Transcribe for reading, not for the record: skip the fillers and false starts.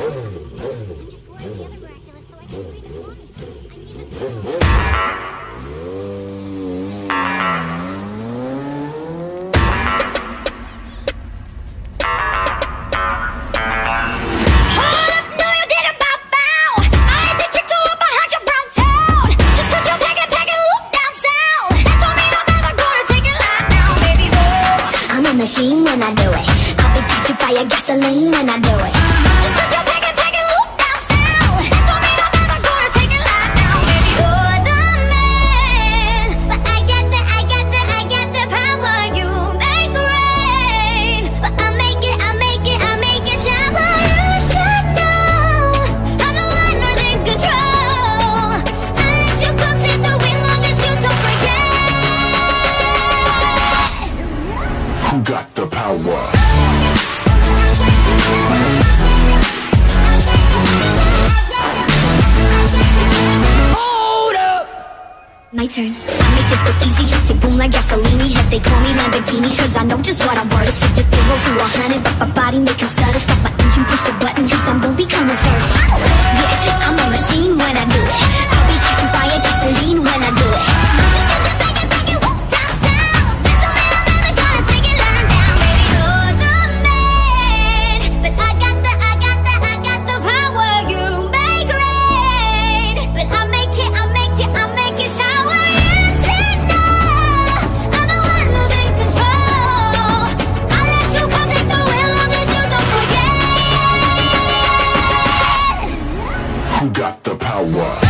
Machine when I do it. I'll be catching fire, gasoline when I do it. Just cause you're taking loop down south. They told me I'm never gonna take it live now. Baby, you're the man, but I got the power. You make rain, but I make it shower. You should know I'm the one who's in control. I let you come take the wheel long as you don't forget. Who got the power? Hold up! My turn. I make this look easy. Tick boom like gasoline. Head they call me Lamborghini, cause I know just what I'm worth. Set the 0 to 100, but my body make him stutter. Stop my engine, push the button, cause I'm gon' be coming first. Yeah, I'm a machine when I do it. I'll be catching fire, gasoline when I do it. Who got the power?